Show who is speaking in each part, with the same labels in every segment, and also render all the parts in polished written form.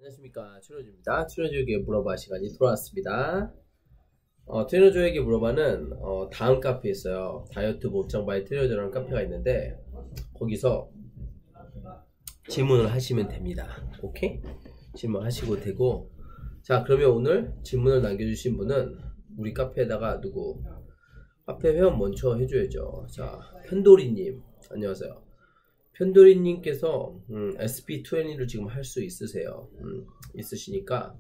Speaker 1: 안녕하십니까, 트레너조입니다. 트레너조에게 물어봐 시간이 돌아왔습니다. 트레너조에게 물어봐는 다음 카페에 있어요. 다이어트 곱창 바이 트레너조라는 카페가 있는데 거기서 질문을 하시면 됩니다. 오케이? 질문하시고 되고, 자, 그러면 오늘 질문을 남겨주신 분은 우리 카페에다가 누구? 카페 회원 먼저 해줘야죠. 자, 편도리님 안녕하세요. 편도리님께서 SP20를 지금 할 수 있으세요. 있으시니까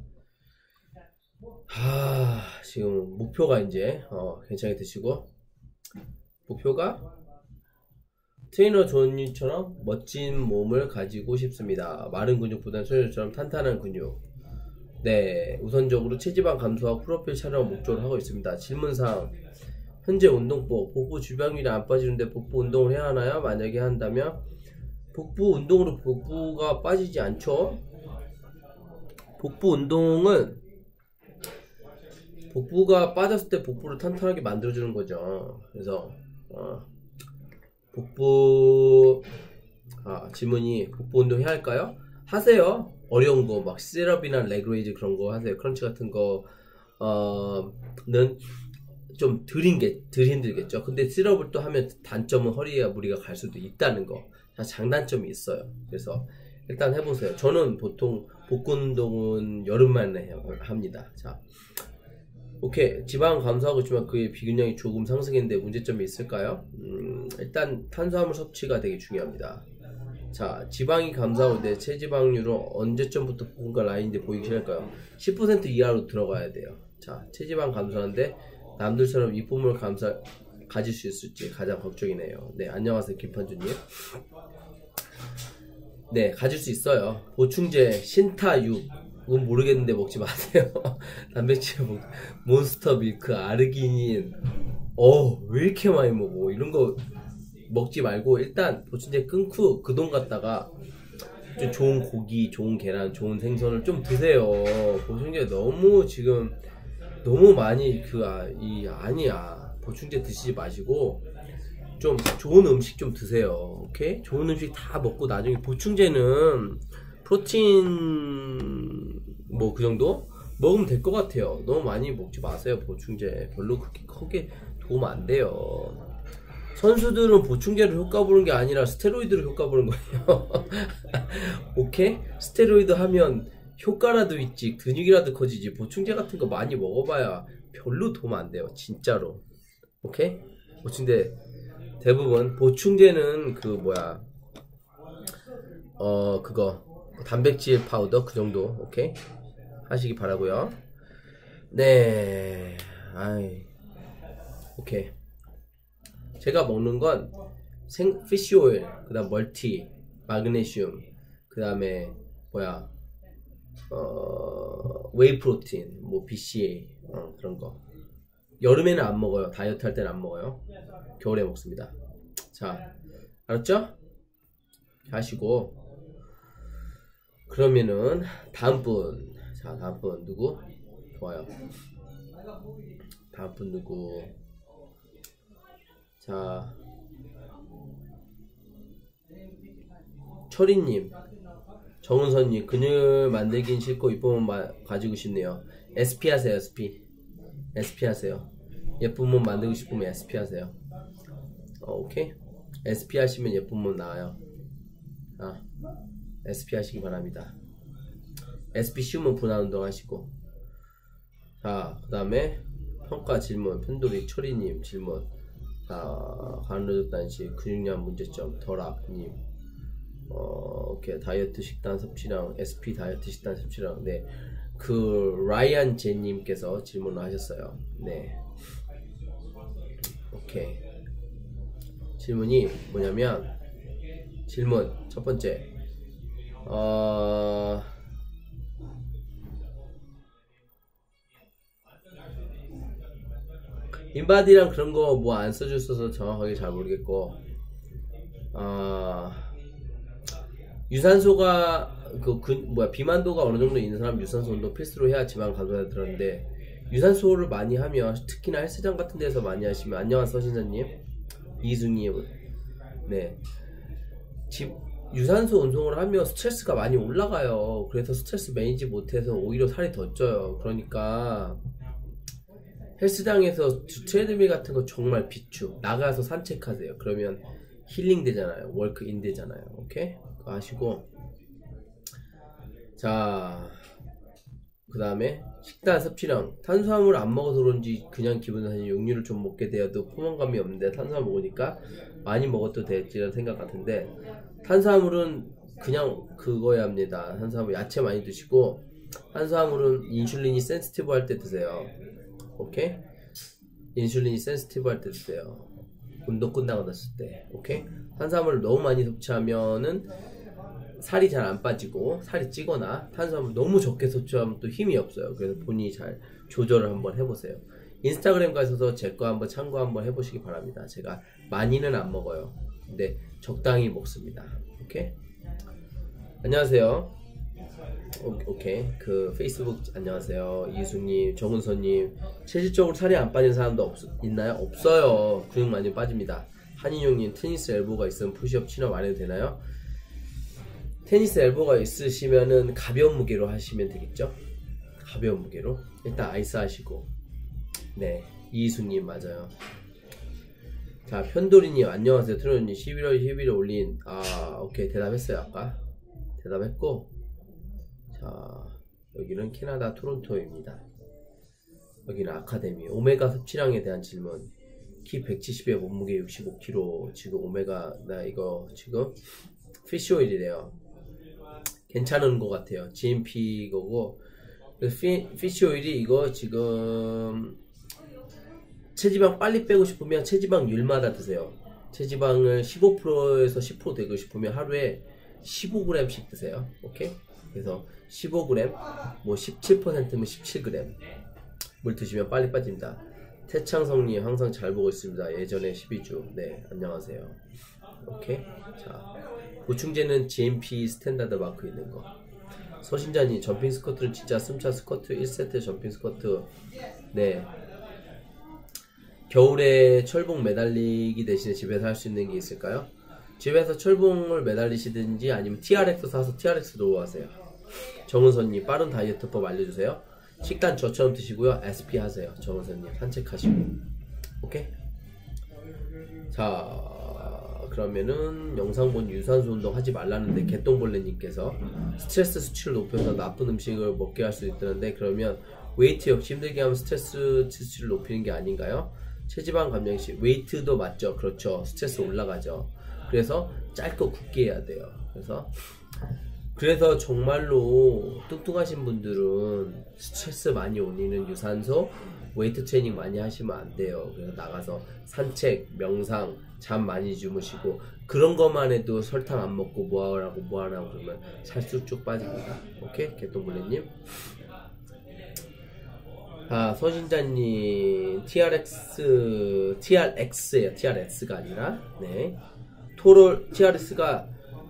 Speaker 1: 지금 목표가 이제 괜찮게 드시고, 목표가 트레이너 존님처럼 멋진 몸을 가지고 싶습니다. 마른 근육보다는 트레이너처럼 탄탄한 근육. 네, 우선적으로 체지방 감소와 프로필 촬영을 목적으로 하고 있습니다. 질문사항: 현재 운동법, 복부 주변밀이 안 빠지는데 복부 운동을 해야 하나요? 만약에 한다면 복부 운동으로 복부가 빠지지 않죠. 복부 운동은 복부가 빠졌을 때 복부를 탄탄하게 만들어주는 거죠. 그래서 복부 질문이 복부 운동 해야 할까요? 하세요. 어려운 거 막 셋업이나 레그레이즈 그런 거 하세요. 크런치 같은 거는 좀 덜 힘들겠죠. 근데 셋업을 또 하면 단점은 허리에 무리가 갈 수도 있다는 거. 다 장단점이 있어요. 그래서 일단 해보세요. 저는 보통 복근 운동은 여름만에 합니다. 자, 오케이. 지방 감소하고 있지만 그의 비근량이 조금 상승했는데 문제점이 있을까요? 일단 탄수화물 섭취가 되게 중요합니다. 자, 지방이 감소하고 있는데 체지방률은 언제쯤부터 복근과 라인인데 보이기 시작할까요? 10% 이하로 들어가야 돼요. 자, 체지방 감소하는데 남들처럼 윗몸을 가질 수 있을지 가장 걱정이네요. 네, 안녕하세요, 김판주님. 네, 가질 수 있어요. 보충제 신타육은 모르겠는데 먹지 마세요. 단백질 몬스터 밀크, 아르기닌, 왜 이렇게 많이 먹어? 이런 거 먹지 말고 일단 보충제 끊고 그 돈 갖다가 좀 좋은 고기, 좋은 계란, 좋은 생선을 좀 드세요. 보충제 너무 지금 너무 많이 아니야. 보충제 드시지 마시고 좀 좋은 음식 좀 드세요. 오케이? 좋은 음식 다 먹고 나중에 보충제는 프로틴 뭐 그 정도 먹으면 될 것 같아요. 너무 많이 먹지 마세요. 보충제 별로 그렇게 크게 도움 안 돼요. 선수들은 보충제를 효과 보는 게 아니라 스테로이드를 효과 보는 거예요. 오케이? 스테로이드 하면 효과라도 있지 근육이라도 커지지 보충제 같은 거 많이 먹어봐야 별로 도움 안 돼요. 진짜로. 오케이? 보충제 대부분 보충제는 그거 단백질 파우더 그 정도. 오케이? 하시기 바라고요. 네. 오케이. 제가 먹는 건 피쉬 오일, 그 다음 멀티, 마그네슘, 그 다음에 웨이 프로틴, 뭐 BCA 그런 거. 여름에는 안 먹어요. 다이어트 할 때는 안 먹어요. 겨울에 먹습니다. 자, 알았죠? 하시고, 그러면은 다음 분. 자, 다음 분 누구? 좋아요. 다음 분 누구? 자, 철이님, 정은선님, 근육 만들긴 싫고 이쁜 몸 가지고 싶네요. SP 하세요. SP 하세요. 예쁜 몸 만들고 싶으면 SP 하세요. 오케이? SP 하시면 예쁜 몸 나와요. SP 하시기 바랍니다. SP 쉬우면 분할 운동 하시고. 자, 그 다음에 평가 질문, 편도리 철이님 질문. 자, 간헐적 단식, 근육량 문제점, 덜압님. 오케이. 다이어트 식단 섭취량, SP 다이어트 식단 섭취량. 네. 라이안 제님께서 질문을 하셨어요. 네. 오케이. 질문이 뭐냐면, 질문 첫 번째. 인바디랑 그런 거 뭐 안 써줬어서 정확하게 잘 모르겠고, 유산소가 비만도가 어느 정도 있는 사람 유산소 운동 필수로 해야 지방 감소가 들었는데, 유산소를 많이 하면 특히나 헬스장 같은 데서 많이 하시면, 안녕하세요 서신사님, 이수님. 네, 유산소 운동을 하면 스트레스가 많이 올라가요. 그래서 스트레스 매니지 못해서 오히려 살이 더 쪄요. 그러니까 헬스장에서 트레드밀 같은 거 정말 비추. 나가서 산책하세요. 그러면 힐링 되잖아요. 워크인 되잖아요. 오케이? 그거 하시고. 자, 그 다음에 식단 섭취량. 탄수화물 안 먹어서 그런지 그냥 기분 탓이 육류를 좀 먹게 되어도 포만감이 없는데 탄수화물 먹으니까 많이 먹어도 될지라는 생각 같은데, 탄수화물은 그냥 그거야 합니다. 탄수화물 야채 많이 드시고, 탄수화물은 인슐린이 센시티브 할 때 드세요. 오케이? 인슐린이 센시티브 할 때 드세요. 운동 끝나고 났을 때. 오케이? 탄수화물을 너무 많이 섭취하면은 살이 잘 안 빠지고 살이 찌거나, 탄수화물 너무 적게 섭취하면 또 힘이 없어요. 그래서 본인이 잘 조절을 한번 해보세요. 인스타그램 가셔서 제 거 한번 참고 한번 해보시기 바랍니다. 제가 많이는 안 먹어요. 근데 적당히 먹습니다. 오케이? 안녕하세요. 오케이. 그 페이스북 안녕하세요. 이수님, 정은서님. 체질적으로 살이 안 빠진 사람도 있나요? 없어요. 근육 많이 빠집니다. 한인용님, 테니스 엘보가 있으면 푸시업 친업 안 해도 되나요? 테니스 엘보가 있으시면은 가벼운 무게로 하시면 되겠죠? 가벼운 무게로. 일단 아이스 하시고. 네, 이수님 맞아요. 자, 편도리님 안녕하세요. 트로님 11월 10일에 올린, 오케이, 대답했어요. 아까 대답했고. 자, 여기는 캐나다 토론토입니다. 여기는 아카데미. 오메가 섭취량에 대한 질문. 키 170에 몸무게 65kg. 지금 오메가, 나 이거 지금 피쉬오일이래요. 괜찮은 것 같아요. GMP 거고. 피쉬오일이 이거 지금 체지방 빨리 빼고 싶으면 체지방률마다 드세요. 체지방을 15%에서 10% 되고 싶으면 하루에 15g씩 드세요. 오케이? 그래서 15g, 뭐 17%면 17g 물 드시면 빨리 빠집니다. 태창성님 항상 잘 보고 있습니다. 예전에 12주. 네, 안녕하세요. 오케이? 자, 보충제는 GMP 스탠다드 마크 있는 거. 서신자님, 점핑 스쿼트는 진짜 숨차 스쿼트 1세트 점핑 스쿼트. 네. 겨울에 철봉 매달리기 대신에 집에서 할 수 있는 게 있을까요? 집에서 철봉을 매달리시든지 아니면 TRX 사서 TRX로 하세요. 정은선님, 빠른 다이어트법 알려주세요. 식단 저처럼 드시고요. SP 하세요. 정은선님, 산책하시고. 오케이? 자, 그러면은 영상 본 유산소 운동 하지 말라는데 개똥벌레님께서 스트레스 수치를 높여서 나쁜 음식을 먹게 할 수 있다는데, 그러면 웨이트 역시 힘들게 하면 스트레스 수치를 높이는 게 아닌가요? 체지방 감량 시 웨이트도 맞죠. 그렇죠. 스트레스 올라가죠. 그래서 짧고 굵게 해야 돼요. 그래서 정말로 뚱뚱하신 분들은 스트레스 많이 올리는 유산소, 웨이트 트레이닝 많이 하시면 안 돼요. 그래서 나가서 산책, 명상, 잠 많이 주무시고, 그런 것만 해도 설탕 안 먹고 뭐하라고 그러면 살 쑥쭉 빠집니다. 오케이? 개똥벌레님. 서신자님, TRX예요. TRX가 아니라, 네. TRX가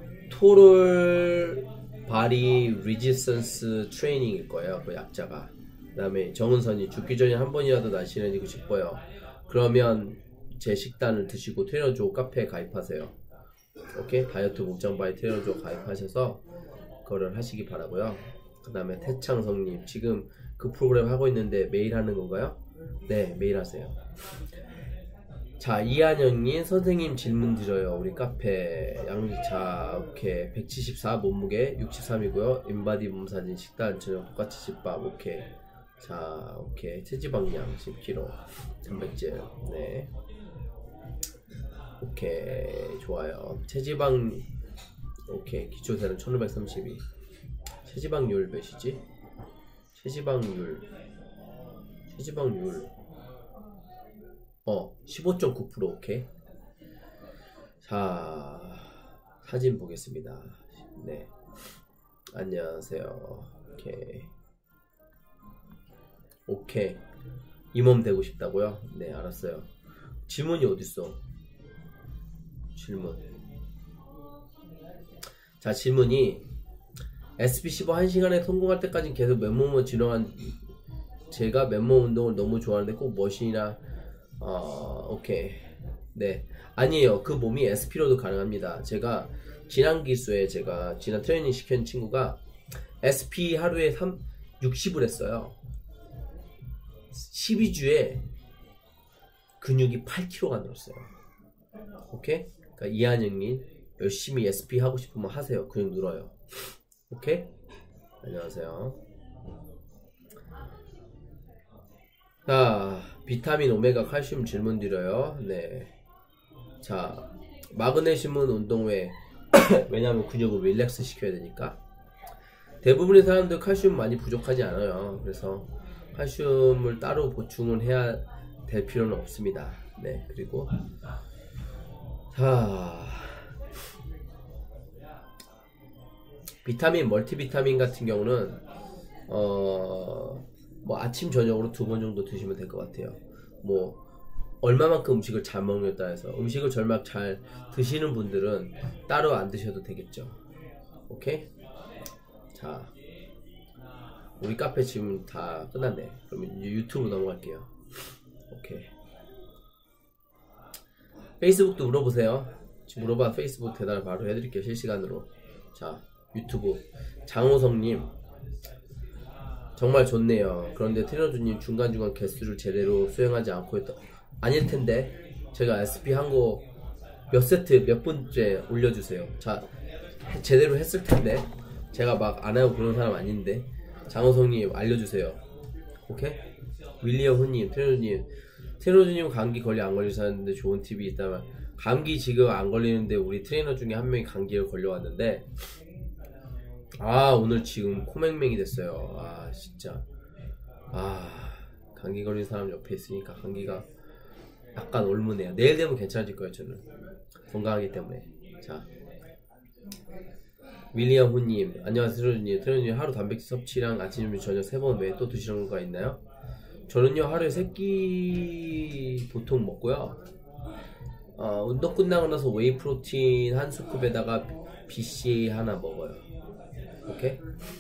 Speaker 1: 토럴 바리 리지스턴스 트레이닝일 거예요. 그 약자가. 그 다음에 정은선이 죽기 전에 한 번이라도 날씬해지고 싶어요. 그러면 제 식단을 드시고 트레이너조 카페에 가입하세요. 오케이? 다이어트 목장바이 트레이너조 가입하셔서 그거를 하시기 바라고요. 그 다음에 태창성님, 지금 그 프로그램 하고 있는데 매일 하는 건가요? 네, 매일 하세요. 자, 이한영님, 선생님 질문 드려요. 우리 카페 자, 오케이. 174 몸무게 63이고요. 인바디 몸사진, 식단 저녁 똑같이 집밥. 오케이. 자, 오케이. 체지방량 10kg, 단백질. 네. 오케이, 좋아요. 체지방, 오케이. 기초세는 1532. 체지방률 몇이지? 체지방률 15.9%. 오케이. 자, 사진 보겠습니다. 네, 안녕하세요. 오케이. 이 몸 되고 싶다고요? 네, 알았어요. 질문이 어딨어? 질문. 자, 질문이 SP15 1시간에 성공할 때까지 계속 맨몸을 진행한, 제가 맨몸 운동을 너무 좋아하는데 꼭 머신이나 오케이. 네, 아니에요. 그 몸이 SP로도 가능합니다. 제가 지난 기수에 제가 지난 트레이닝 시킨 친구가 SP 하루에 60을 했어요. 12주에 근육이 8kg가 늘었어요. 오케이? 그러니까 이한영님 열심히 SP 하고 싶으면 하세요. 근육 늘어요. 오케이? 안녕하세요. 자, 비타민, 오메가, 칼슘 질문 드려요. 네. 자, 마그네슘은 운동 후에 왜냐면 근육을 릴렉스 시켜야 되니까. 대부분의 사람들 칼슘 많이 부족하지 않아요. 그래서 칼슘을 따로 보충을 해야 될 필요는 없습니다. 네, 그리고 자, 비타민, 멀티비타민 같은 경우는 뭐 아침 저녁으로 2번 정도 드시면 될 것 같아요. 뭐 얼마만큼 음식을 잘 먹느냐에 따라서 음식을 정말 잘 드시는 분들은 따로 안 드셔도 되겠죠. 오케이? 자, 우리 카페 지금 다 끝났네. 그러면 이제 유튜브 넘어갈게요. 오케이. 페이스북도 물어보세요. 지금 물어봐. 페이스북 대답을 바로 해드릴게요. 실시간으로. 자, 유튜브 장호성님 정말 좋네요. 그런데 트레이너주님 중간중간 개수를 제대로 수행하지 않고 있다. 아닐 텐데 제가 SP 한 거 몇 세트 몇 분째 올려주세요. 자, 제대로 했을 텐데 제가 막 안 하고 그런 사람 아닌데. 장호성님 알려주세요. 오케이? 윌리엄 훈님, 트레이너주님 감기 걸리 안 걸리셨는데 좋은 팁이 있다면. 감기 지금 안 걸리는데 우리 트레이너 중에 한 명이 감기를 걸려왔는데 오늘 지금 코맹맹이 됐어요. 진짜 감기 걸린 사람 옆에 있으니까 감기가 약간 올무네요. 내일 되면 괜찮아질 거예요. 저는 건강하기 때문에. 자, 윌리엄 후님 안녕하세요. 트레이너님 하루 단백질 섭취랑 아침 저녁 3번 외에 또 드시는 거가 있나요? 저는요 하루에 3끼 보통 먹고요. 운동 끝나고 나서 웨이 프로틴 한 스쿱에다가 BCA 하나 먹어요. 오케이?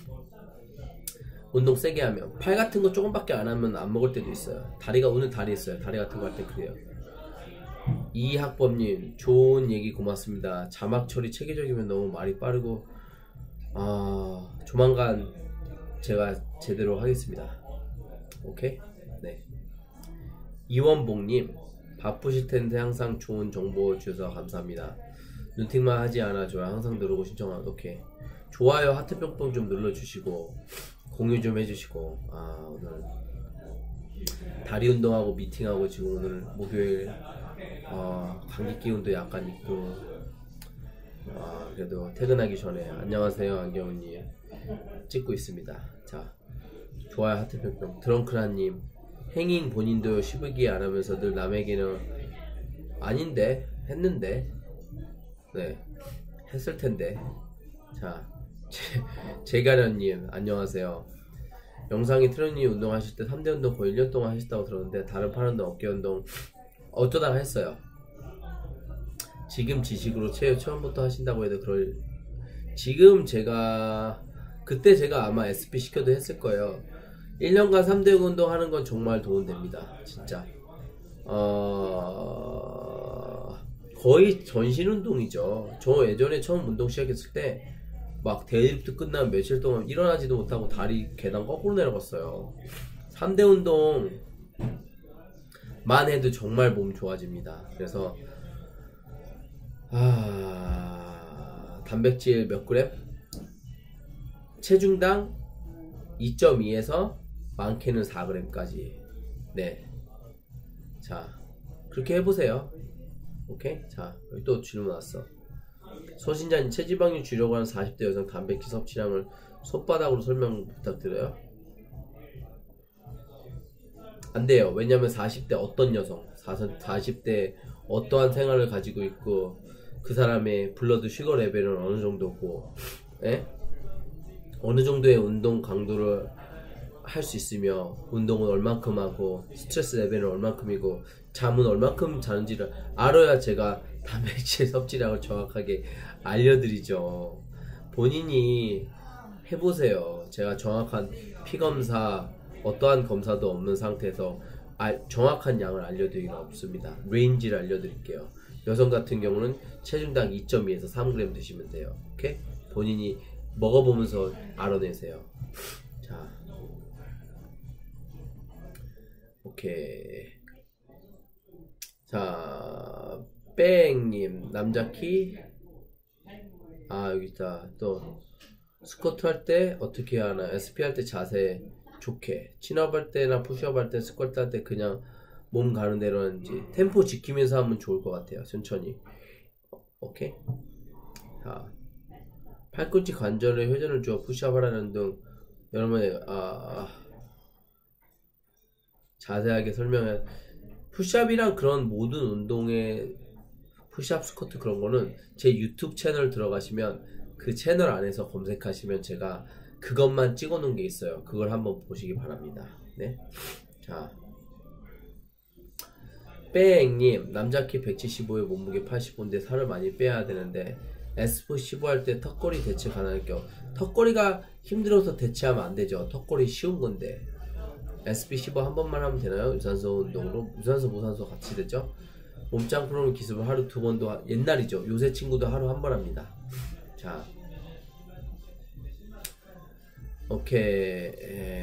Speaker 1: 운동 세게 하면. 팔 같은 거 조금밖에 안 하면 안 먹을 때도 있어요. 오늘 다리 있어요. 다리 같은 거 할 때 그래요. 이학범님 좋은 얘기 고맙습니다. 자막 처리 체계적이면 너무 말이 빠르고 조만간 제가 제대로 하겠습니다. 오케이? 네. 이원봉님 바쁘실 텐데 항상 좋은 정보 주셔서 감사합니다. 눈팅만 하지 않아 좋아요. 항상 누르고 신청하는. 오케이. 좋아요 하트 뿅뿅 좀 눌러주시고 공유 좀 해주시고. 오늘 다리 운동하고 미팅하고 지금 오늘 목요일 감기 기운도 약간 있고 그래도 퇴근하기 전에 안녕하세요 안경훈님 찍고 있습니다. 자, 좋아요 하트 뿅뿅. 드렁크라님 행인 본인도 씹기 안 하면서 늘 남에게는 아닌데 했는데 네 했을 텐데. 자, 제가련님 안녕하세요. 영상이 트레이닝 운동하실 때 3대 운동 거의 1년 동안 하셨다고 들었는데 다른 팔 운동 어깨 운동 어쩌다가 했어요. 지금 지식으로 처음부터 하신다고 해도 지금 제가 그때 제가 아마 SP 시켜도 했을 거예요. 1년간 3대 운동 하는 건 정말 도움됩니다. 진짜 거의 전신 운동이죠. 저 예전에 처음 운동 시작했을 때 막 데드리프트 끝나면 며칠 동안 일어나지도 못하고 다리 계단 거꾸로 내려갔어요. 3대 운동만 해도 정말 몸 좋아집니다. 그래서 단백질 몇 그램? 체중당 2.2에서 많게는 4g까지. 네. 자, 그렇게 해보세요. 오케이? 자, 여기 또 질문 왔어. 소신자님 체지방률 줄이려고 하는 40대 여성 단백질 섭취량을 손바닥으로 설명 부탁드려요. 안 돼요. 왜냐면 40대 어떤 여성, 40대 어떠한 생활을 가지고 있고 그 사람의 블러드 슈거 레벨은 어느 정도고, 어느 정도의 운동 강도를 할 수 있으며 운동은 얼만큼 하고 스트레스 레벨은 얼만큼이고 잠은 얼만큼 자는지를 알아야 제가 단백질 섭취량을 정확하게 알려드리죠. 본인이 해보세요. 제가 정확한 피검사 어떠한 검사도 없는 상태에서 정확한 양을 알려드리기가 없습니다. 레인지를 알려드릴게요. 여성 같은 경우는 체중당 2.2에서 3g 드시면 돼요. 오케이? 본인이 먹어보면서 알아내세요. 자, 오케이. 자, 뺑님 남자키. 여기 있다. 또 스쿼트 할 때 어떻게 해야 하나? SP 할 때 자세 좋게, 친업 할 때나 푸시업 할 때, 스쿼트 할 때 그냥 몸 가는 대로 하는지 템포 지키면서 하면 좋을 것 같아요. 천천히. 오케이. 자, 팔꿈치 관절에 회전을 주어 푸시업 하라는 등 여러분의 자세하게 설명해. 푸시업이랑 그런 모든 운동의 푸시업, 스쿼트 그런 거는 제 유튜브 채널 들어가시면 그 채널 안에서 검색하시면 제가 그것만 찍어 놓은 게 있어요. 그걸 한번 보시기 바랍니다. 네. 자, 뺑님 남자 키 175에 몸무게 85인데 살을 많이 빼야 되는데 SP15 할 때 턱걸이 대체 가능할게요. 턱걸이가 힘들어서 대체하면 안 되죠. 턱걸이 쉬운 건데. SP15 한 번만 하면 되나요? 유산소 운동으로? 유산소 무산소 같이 되죠? 몸짱 프로그램 기습을 하루 2번도 옛날이죠. 요새 친구도 하루 한 번 합니다. 자, 오케이.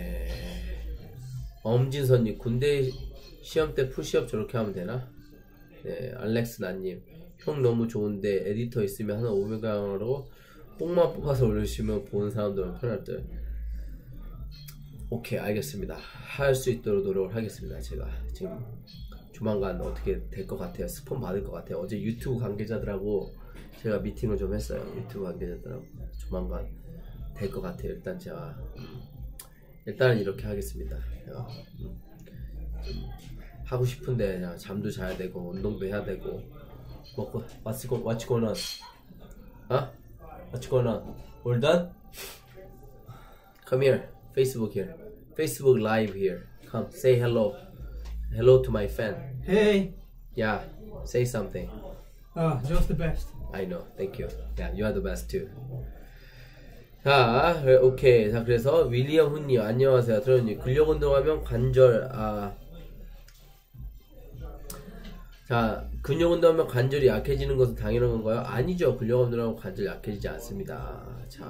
Speaker 1: 엄진선님 군대 시험 때 푸시업 저렇게 하면 되나? 네, 알렉스 나님 형 너무 좋은데 에디터 있으면 하나 500강으로 뽕만 뽑아서 올려주시면 보는 사람들은 편할 듯. 오케이, 알겠습니다. 할 수 있도록 노력을 하겠습니다. 제가 지금 조만간 어떻게 될 것 같아요. 스폰 받을 것 같아요. 어제 유튜브 관계자들하고 제가 미팅을 좀 했어요. 유튜브 관계자들하고 조만간 될 것 같아요. 일단 제가 일단은 이렇게 하겠습니다. 제가 하고 싶은데 그냥 잠도 자야 되고 운동도 해야 되고 먹고 what's going on? What's going on? All done? Come here. Facebook here. Facebook live here. Come say hello. Hello to my fan.
Speaker 2: Hey.
Speaker 1: Yeah, say something.
Speaker 2: Just the best.
Speaker 1: I know. Thank you. Yeah, you are the best too. 자, 오케이. 자, 그래서 윌리엄 훈님 안녕하세요. 트로님 근력 운동하면 관절 자, 근력 운동하면 관절이 약해지는 것은 당연한 건가요? 아니죠. 근력 운동하면 관절 약해지지 않습니다.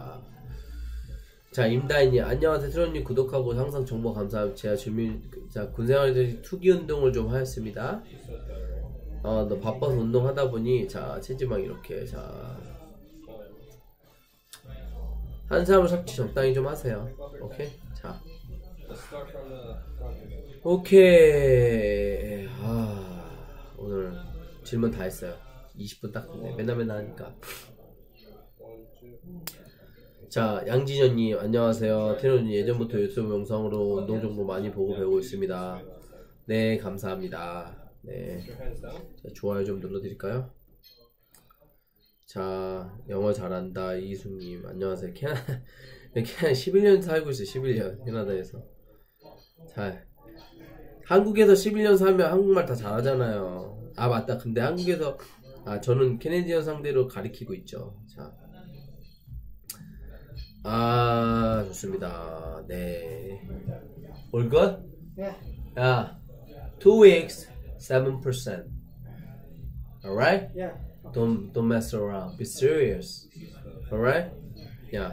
Speaker 1: 자, 임다인님 안녕하세요. 트로님 구독하고 항상 정보 감사합니다. 제가 군생활에서 투기 운동을 좀 하였습니다. 너 바빠서 운동하다 보니 자 체지방 이렇게 탄수화물 섭취 적당히 좀 하세요. 오케이. 자, 오케이. 오늘 질문 다 했어요. 20분 딱 됐네. 맨날 하니까. 자, 양진현님 안녕하세요. 테노님 예전부터 유튜브 영상으로 운동 정보 많이 보고 배우고 있습니다. 네, 감사합니다. 네, 자, 좋아요 좀 눌러드릴까요? 자, 영어 잘한다 이수님 안녕하세요. 캐나다 11년 살고 있어요. 11년 캐나다에서. 자, 한국에서 11년 살면 한국말 다 잘하잖아요. 맞다. 근데 한국에서 저는 캐네디언 상대로 가리키고 있죠. 자, 좋습니다. 네. All good?
Speaker 2: Yeah.
Speaker 1: 2 weeks, 7%. Alright?
Speaker 2: Yeah.
Speaker 1: Don't mess around. Be serious. Alright? Yeah.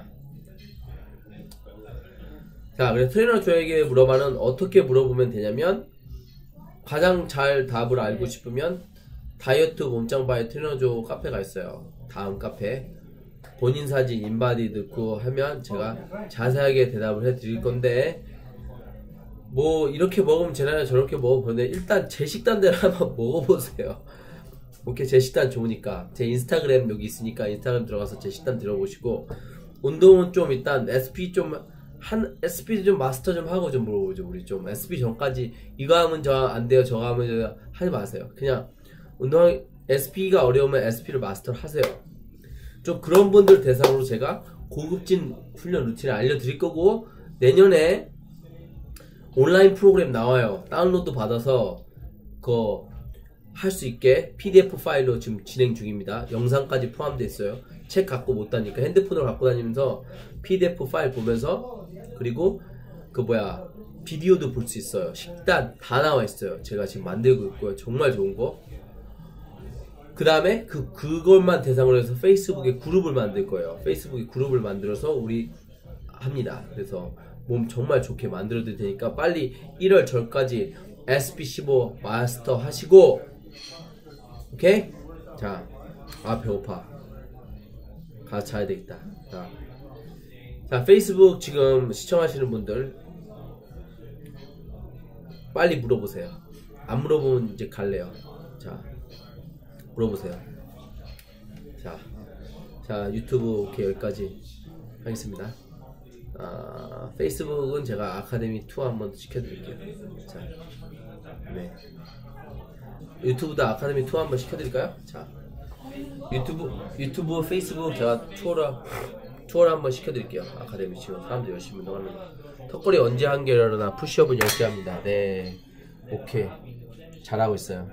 Speaker 1: 자, 그래서 트레이너 저에게 물어봐는 어떻게 물어보면 되냐면 가장 잘 답을 알고 싶으면 다이어트 몸짱 바이 트레이너조 카페가 있어요. 다음 카페. 본인 사진 인바디 넣고 하면 제가 자세하게 대답을 해드릴 건데 뭐 이렇게 먹으면 되나요? 저렇게 먹어보는데 일단 제 식단대로 한번 먹어보세요. 오케이, 제 식단 좋으니까 제 인스타그램 여기 있으니까 인스타그램 들어가서 제 식단 들어보시고 운동은 좀 일단 SP 좀 마스터 좀 하고 좀 물어보죠. 우리 좀 SP 전까지 이거 하면 저 안 돼요 저거 하면 저 하지 마세요. 그냥 운동 SP가 어려우면 SP를 마스터 하세요. 좀 그런 분들 대상으로 제가 고급진 훈련 루틴을 알려드릴 거고 내년에 온라인 프로그램 나와요. 다운로드 받아서 그거 할 수 있게 PDF 파일로 지금 진행 중입니다. 영상까지 포함되어 있어요. 책 갖고 못 다니니까 핸드폰으로 갖고 다니면서 PDF 파일 보면서 그리고 비디오도 볼 수 있어요. 식단 다 나와 있어요. 제가 지금 만들고 있고요. 정말 좋은 거. 그 다음에 그것만 대상으로 해서 페이스북에 그룹을 만들 거예요. 페이스북에 그룹을 만들어서 우리 합니다. 그래서 몸 정말 좋게 만들어 드릴 테니까 빨리 1월 전까지 SB15 마스터 하시고, 오케이? 자, 배고파. 가서 자야 되겠다. 자, 페이스북 지금 시청하시는 분들 빨리 물어보세요. 안 물어보면 이제 갈래요. 자, 물어보세요. 자, 유튜브 오케이, 여기까지 하겠습니다. 페이스북은 제가 아카데미 투어 한번 시켜드릴게요. 자, 네. 유튜브도 아카데미 투어 한번 시켜드릴까요? 자, 유튜브, 페이스북 제가 투어를 한번 시켜드릴게요. 아카데미 지금 사람들 열심히 운동하는 거. 턱걸이 언제 한 개라나 푸시업은 10개 합니다. 네, 오케이, 잘하고 있어요.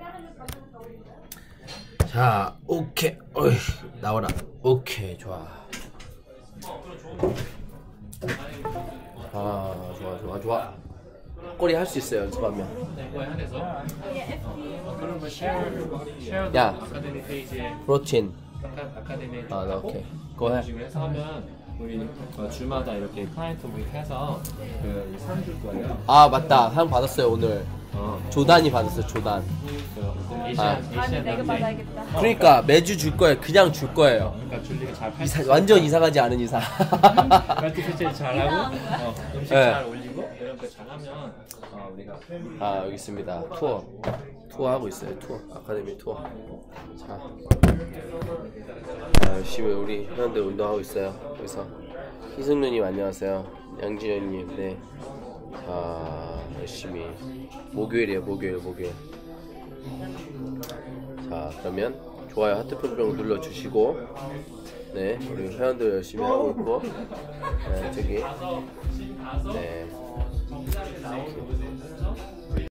Speaker 1: 자, 오케이, 어이, 나와라. 오케이, 좋아. 좋아. 턱걸이 할 수 있어요, 연습하면. 야, 프로틴. 나 오케이. 그거 해.
Speaker 3: 식으로 해서 하면 우리 주마다 이렇게 클라이언트 해서 그 상 줄 거예요.
Speaker 1: 맞다. 상 받았어요 오늘. 조단이 받았어요. 조단.
Speaker 4: 내가 받아야겠다.
Speaker 1: 그러니까 매주 줄 거예요. 그냥 줄 거예요.
Speaker 3: 그러니까 줄리가 잘
Speaker 1: 완전 이상하지 않은 이상.
Speaker 3: 말투 실제 잘하고 음식 잘 올리고 이런 거 잘하면 우리가
Speaker 1: 여기 있습니다. 투어 하고 있어요. 투어 아카데미 투어. 자, 열심히 우리 회원들 운동하고 있어요. 그래서 희승누님 안녕하세요. 양지현님, 네. 자, 열심히 목요일이에요. 목요일. 자, 그러면 좋아요 하트 표정 눌러주시고, 네, 우리 회원들 열심히 하고 있고, 네, 저기, 네.